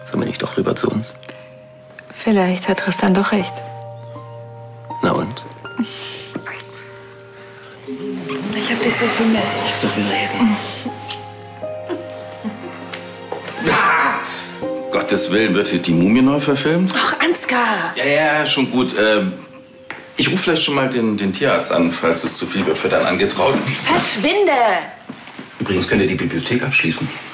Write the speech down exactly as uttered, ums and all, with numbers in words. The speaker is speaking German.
Sollen wir nicht doch rüber zu uns? Vielleicht hat Tristan doch recht. Na und? Ich hab dich so vermisst. Nicht so viel reden. Ah! Gottes Willen, wird hier die Mumie neu verfilmt? Ach, Ansgar! Ja, ja, schon gut. Ähm, ich rufe vielleicht schon mal den, den Tierarzt an, falls es zu viel wird für dein Angetrauten. Verschwinde! Übrigens könnt ihr die Bibliothek abschließen.